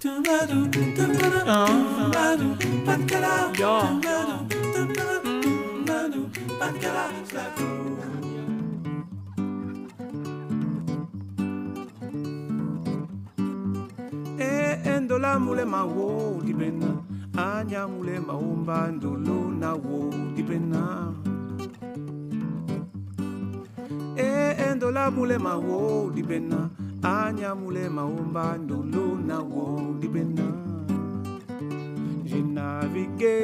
Endola mule ma wo di bena, anya mule ma umba ndolo na wo di bena. Endola mule ma wo di bena, anya mule ma umba ndolo na wo di bena. J'ai navigué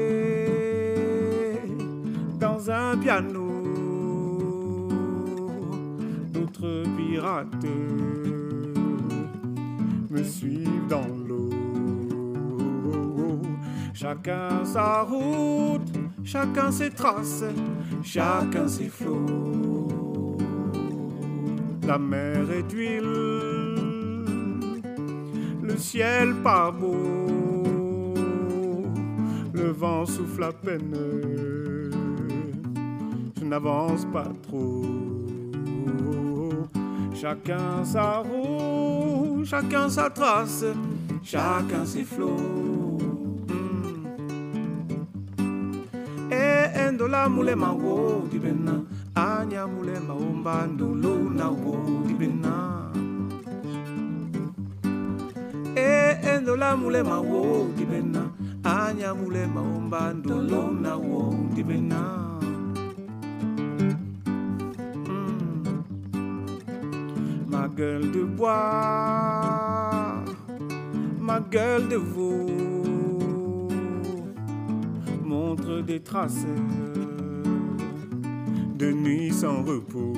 dans un piano, d'autres pirates me suivent dans l'eau. Chacun sa route, chacun ses traces, chacun ses flots. La mer est d'huile, le ciel pas beau, le vent souffle à peine, je n'avance pas trop. Chacun sa roue, chacun sa trace, chacun ses flots. Endola mule ma wo di bena, anya mule ma umba ndolo na wo di bena. Endola mule ma wo di bena, anya mule ma umba ndolo na wo di bena. Ma gueule de bois, ma gueule de veau montre des traces de nuit sans repos.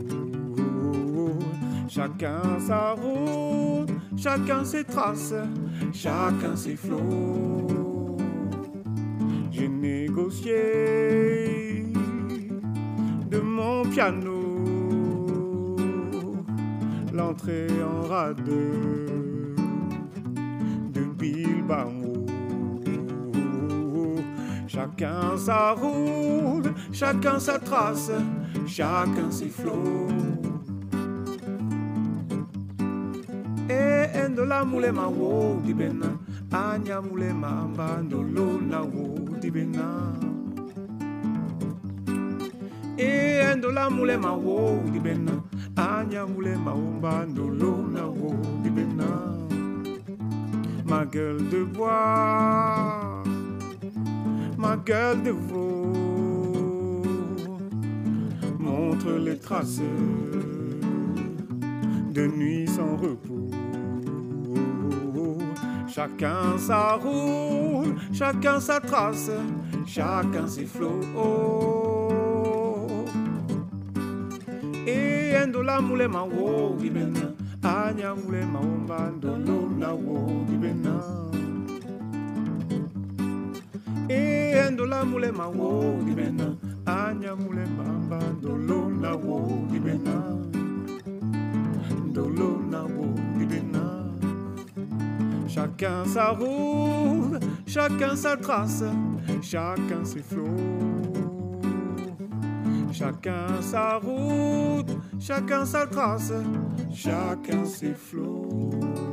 Chacun sa route, chacun ses traces, chacun ses flots. J'ai négocié de mon piano l'entrée en rade de Bilbao. Chacun sa route, chacun sa trace, chacun ses flots. Endola mule ma wo di bena, anya mule ma mbandolo na wo di bena. Endola mule ma wo di bena, anya mule ma mbandolo na wo di bena. Ma gueule de bois, ma gueule de veau montre les traces de nuit sans repos. Chacun sa route, chacun sa trace, chacun ses flots. Endola mule ma wo di bena, anya mule ma umba ndolo na wo di bena. Endola mule ma wo di bena, anya mule ma umba ndolo na wo di bena. Ndolo na wo di bena. Chacun sa route, chacun sa trace, chacun ses flots. Chacun sa route, chacun sa trace, chacun ses flots.